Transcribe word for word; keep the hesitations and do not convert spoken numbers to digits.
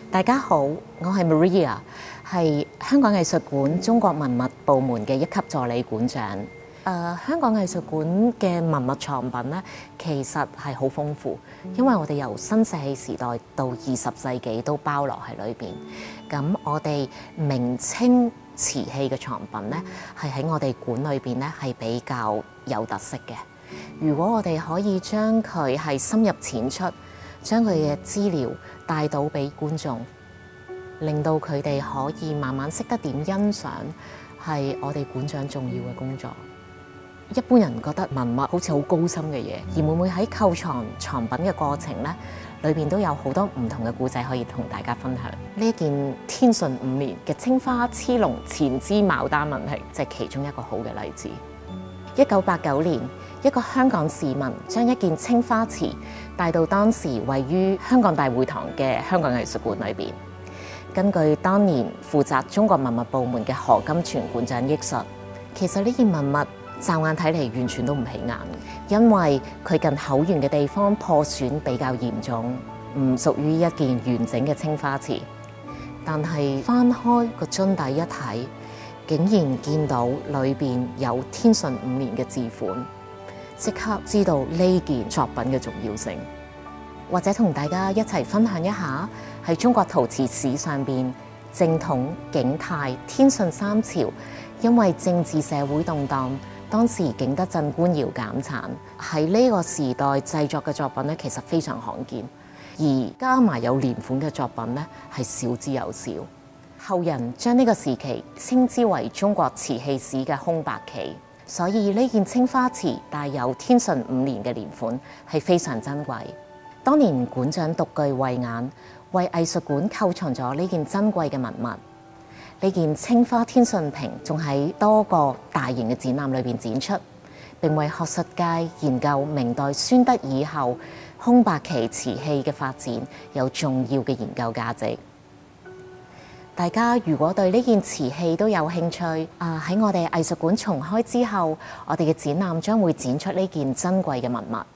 大家好，我係 Maria，係香港藝術館中國文物部門嘅一級助理館長。誒、呃，香港藝術館嘅文物藏品咧，其實係好豐富，因為我哋由新石器時代到二十世紀都包落喺裏邊。咁我哋明清瓷器嘅藏品咧，係喺我哋館裏邊咧係比較有特色嘅。如果我哋可以將佢係深入淺出，將佢嘅資料帶到俾觀眾，令到佢哋可以慢慢識得點欣賞，係我哋館長重要嘅工作。一般人覺得文物好似好高深嘅嘢，而每每喺購藏藏品嘅過程咧，裏邊都有好多唔同嘅故仔可以同大家分享。呢一件天順五年嘅青花螭龍纏枝牡丹文瓶，就係其中一個好嘅例子。一九八九年，一個香港市民將一件青花瓷帶到當時位於香港大會堂嘅香港藝術館裏邊。根據當年負責中國文物部門嘅何金泉館長憶述，其實呢件文物驟眼睇嚟完全都唔起眼，因為佢近口緣嘅地方破損比較嚴重，唔屬於一件完整嘅青花瓷。但係翻開個樽底一睇，竟然見到裏邊有天順五年嘅字款，即刻知道呢件作品嘅重要性。或者同大家一齊分享一下喺中國陶瓷史上邊，正統、景泰、天順三朝因為政治社會動盪，當時景德鎮官窯減產，喺呢個時代製作嘅作品咧，其實非常罕見，而加埋有年款嘅作品咧，係少之又少。後人將呢個時期稱之為中國瓷器史嘅空白期，所以呢件青花瓷帶有天順五年嘅年款係非常珍貴。當年館長獨具慧眼，為藝術館購藏咗呢件珍貴嘅文物。呢件青花天順瓶仲喺多個大型嘅展覽裏邊展出，並為學術界研究明代宣德以後空白期瓷器嘅發展有重要嘅研究價值。大家如果對呢件瓷器都有興趣，啊喺我哋藝術館重開之後，我哋嘅展覽將會展出呢件珍貴嘅文物。